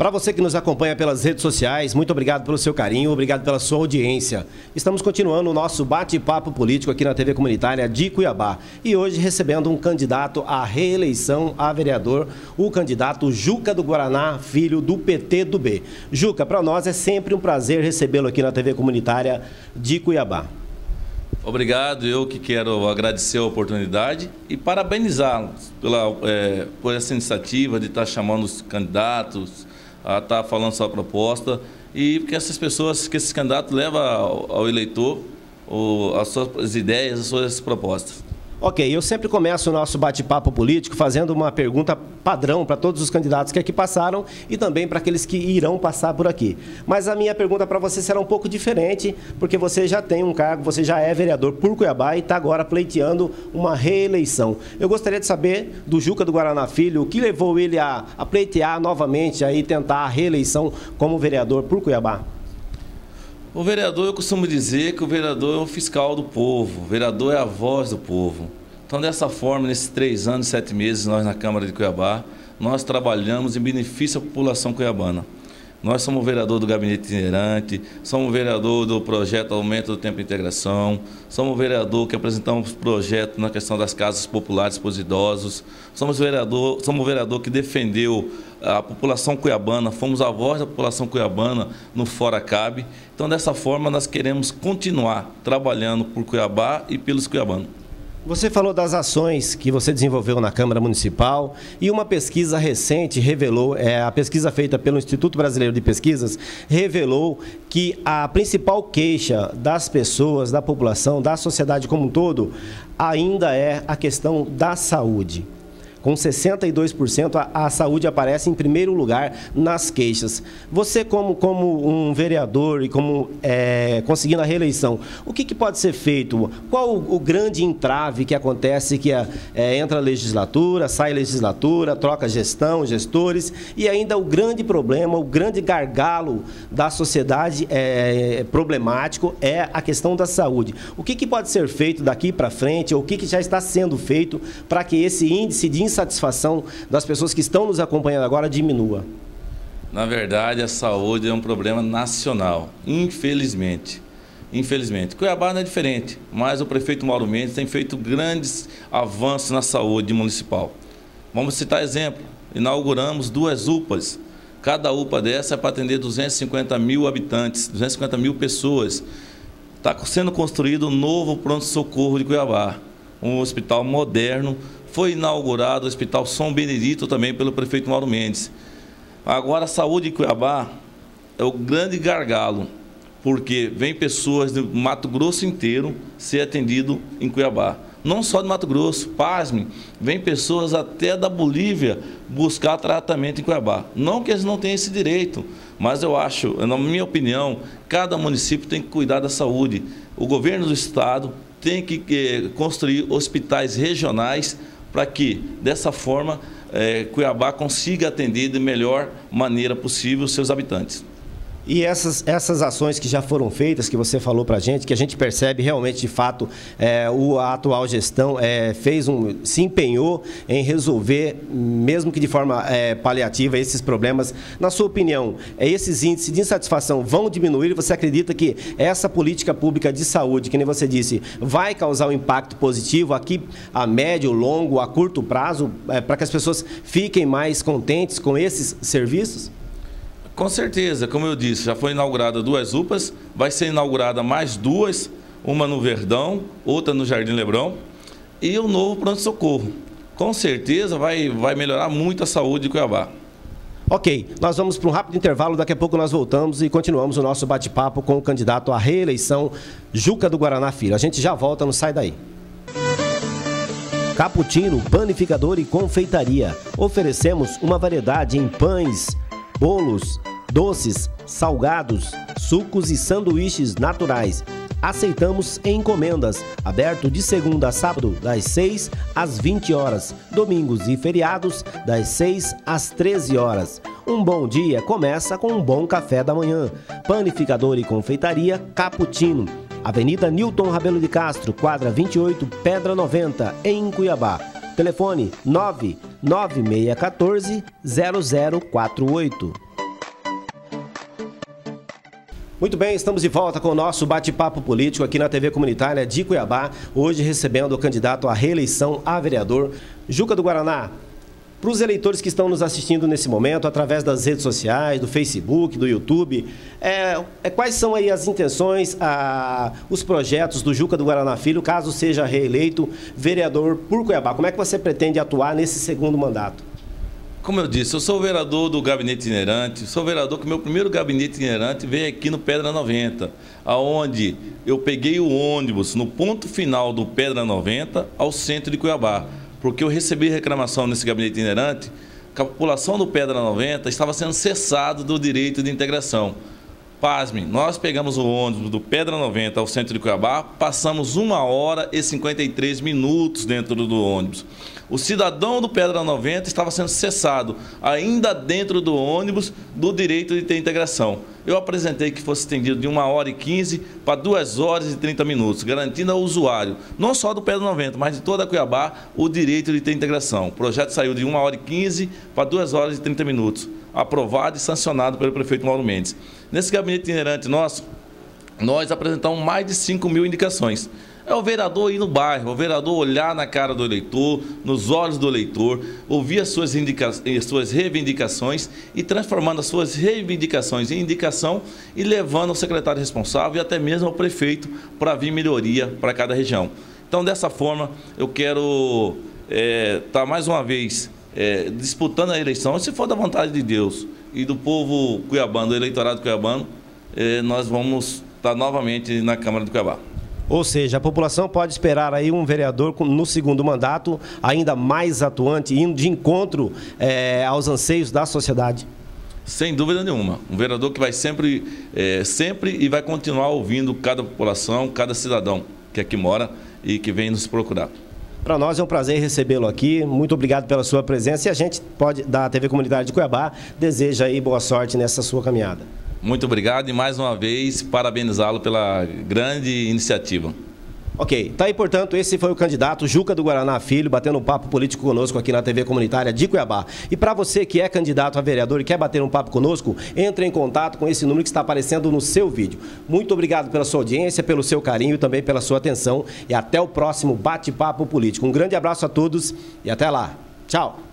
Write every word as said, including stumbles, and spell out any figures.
Para você que nos acompanha pelas redes sociais, muito obrigado pelo seu carinho, obrigado pela sua audiência. Estamos continuando o nosso bate-papo político aqui na T V Comunitária de Cuiabá. E hoje recebendo um candidato à reeleição a vereador, o candidato Juca do Guaraná Filho, do P T do B. Juca, para nós é sempre um prazer recebê-lo aqui na T V Comunitária de Cuiabá. Obrigado, eu que quero agradecer a oportunidade e parabenizá-los pela, é, por essa iniciativa de estar chamando os candidatos, a estar falando sua proposta e que essas pessoas, que esses candidatos levam ao, ao eleitor o, as suas ideias, as suas propostas. Ok, eu sempre começo o nosso bate-papo político fazendo uma pergunta padrão para todos os candidatos que aqui passaram e também para aqueles que irão passar por aqui. Mas a minha pergunta para você será um pouco diferente, porque você já tem um cargo, você já é vereador por Cuiabá e está agora pleiteando uma reeleição. Eu gostaria de saber do Juca do Guaraná Filho, o que levou ele a, a pleitear novamente e tentar a reeleição como vereador por Cuiabá? O vereador, eu costumo dizer que o vereador é o fiscal do povo, o vereador é a voz do povo. Então, dessa forma, nesses três anos, sete meses, nós na Câmara de Cuiabá, nós trabalhamos em benefício à população cuiabana. Nós somos vereador do gabinete itinerante, somos vereador do projeto Aumento do Tempo de Integração, somos vereador que apresentamos projetos na questão das casas populares para os idosos, somos vereador, somos vereador que defendeu a população cuiabana, fomos a voz da população cuiabana no Fora Cabe. Então, dessa forma, nós queremos continuar trabalhando por Cuiabá e pelos cuiabanos. Você falou das ações que você desenvolveu na Câmara Municipal e uma pesquisa recente revelou, é, a pesquisa feita pelo Instituto Brasileiro de Pesquisas, revelou que a principal queixa das pessoas, da população, da sociedade como um todo, ainda é a questão da saúde. Com sessenta e dois por cento, a, a saúde aparece em primeiro lugar nas queixas. Você, como, como um vereador e como é, conseguindo a reeleição, o que, que pode ser feito? Qual o, o grande entrave que acontece, que é, é, entra a legislatura, sai a legislatura, troca gestão, gestores, e ainda o grande problema, o grande gargalo da sociedade é, problemático é a questão da saúde. O que, que pode ser feito daqui para frente, ou o que, que já está sendo feito para que esse índice de insatisfação das pessoas que estão nos acompanhando agora diminua? Na verdade, a saúde é um problema nacional, infelizmente. Infelizmente. Cuiabá não é diferente, mas o prefeito Mauro Mendes tem feito grandes avanços na saúde municipal. Vamos citar exemplo, inauguramos duas U P As. Cada U P A dessa é para atender duzentos e cinquenta mil habitantes, duzentas e cinquenta mil pessoas. Está sendo construído um novo pronto-socorro de Cuiabá, um hospital moderno. Foi inaugurado o Hospital São Benedito também pelo prefeito Mauro Mendes. Agora, a saúde de Cuiabá é o grande gargalo, porque vem pessoas do Mato Grosso inteiro ser atendido em Cuiabá. Não só do Mato Grosso, pasme, vem pessoas até da Bolívia buscar tratamento em Cuiabá. Não que eles não tenham esse direito, mas eu acho, na minha opinião, cada município tem que cuidar da saúde. O governo do estado tem que eh, construir hospitais regionais para que, dessa forma, eh, Cuiabá consiga atender de melhor maneira possível os seus habitantes. E essas, essas ações que já foram feitas, que você falou para a gente, que a gente percebe realmente, de fato, é, o, a atual gestão é, fez um, se empenhou em resolver, mesmo que de forma é, paliativa, esses problemas. Na sua opinião, é, esses índices de insatisfação vão diminuir? Você acredita que essa política pública de saúde, que nem você disse, vai causar um impacto positivo aqui a médio, longo, a curto prazo, é, para que as pessoas fiquem mais contentes com esses serviços? Com certeza, como eu disse, já foi inaugurada duas U P As, vai ser inaugurada mais duas, uma no Verdão, outra no Jardim Lebrão, e o novo pronto-socorro. Com certeza vai, vai melhorar muito a saúde de Cuiabá. Ok, nós vamos para um rápido intervalo, daqui a pouco nós voltamos e continuamos o nosso bate-papo com o candidato à reeleição, Juca do Guaraná Filho. A gente já volta, não sai daí. Cappuccino, panificador e confeitaria. Oferecemos uma variedade em pães, bolos, doces, salgados, sucos e sanduíches naturais. Aceitamos encomendas. Aberto de segunda a sábado, das seis às vinte horas. Domingos e feriados, das seis às treze horas. Um bom dia começa com um bom café da manhã. Panificador e confeitaria Cappuccino. Avenida Newton Rabelo de Castro, quadra vinte e oito, Pedra noventa, em Cuiabá. Telefone nove nove seis um quatro, zero zero quatro oito. Muito bem, estamos de volta com o nosso bate-papo político aqui na T V Comunitária de Cuiabá, hoje recebendo o candidato à reeleição a vereador, Juca do Guaraná. Para os eleitores que estão nos assistindo nesse momento, através das redes sociais, do Facebook, do YouTube, é, é, quais são aí as intenções, a, os projetos do Juca do Guaraná Filho, caso seja reeleito vereador por Cuiabá? Como é que você pretende atuar nesse segundo mandato? Como eu disse, eu sou vereador do gabinete itinerante, sou vereador que o meu primeiro gabinete itinerante veio aqui no Pedra noventa, aonde eu peguei o ônibus no ponto final do Pedra noventa ao centro de Cuiabá, porque eu recebi reclamação nesse gabinete itinerante que a população do Pedra noventa estava sendo cessada do direito de integração. Pasme, nós pegamos o ônibus do Pedra noventa ao centro de Cuiabá, passamos uma hora e cinquenta e três minutos dentro do ônibus. O cidadão do Pedra noventa estava sendo cessado, ainda dentro do ônibus, do direito de ter integração. Eu apresentei que fosse estendido de uma hora e quinze para duas horas e trinta minutos, garantindo ao usuário, não só do Pedra noventa, mas de toda Cuiabá, o direito de ter integração. O projeto saiu de uma hora e quinze para duas horas e trinta minutos, aprovado e sancionado pelo prefeito Mauro Mendes. Nesse gabinete itinerante nosso, nós apresentamos mais de cinco mil indicações. É o vereador ir no bairro, o vereador olhar na cara do eleitor, nos olhos do eleitor, ouvir as suas, indica... as suas reivindicações e transformando as suas reivindicações em indicação e levando ao secretário responsável e até mesmo ao prefeito para vir melhoria para cada região. Então, dessa forma, eu quero estar é, tá mais uma vez é, disputando a eleição, se for da vontade de Deus e do povo cuiabano, do eleitorado cuiabano, é, nós vamos estar tá novamente na Câmara do Cuiabá. Ou seja, a população pode esperar aí um vereador no segundo mandato ainda mais atuante, indo de encontro é, aos anseios da sociedade. Sem dúvida nenhuma. Um vereador que vai sempre, é, sempre e vai continuar ouvindo cada população, cada cidadão que aqui mora e que vem nos procurar. Para nós é um prazer recebê-lo aqui. Muito obrigado pela sua presença e a gente pode, da T V Comunitária de Cuiabá, deseja aí boa sorte nessa sua caminhada. Muito obrigado e mais uma vez parabenizá-lo pela grande iniciativa. Ok, tá aí, portanto, esse foi o candidato Juca do Guaraná Filho, batendo um papo político conosco aqui na T V Comunitária de Cuiabá. E para você que é candidato a vereador e quer bater um papo conosco, entre em contato com esse número que está aparecendo no seu vídeo. Muito obrigado pela sua audiência, pelo seu carinho e também pela sua atenção. E até o próximo bate-papo político. Um grande abraço a todos e até lá. Tchau!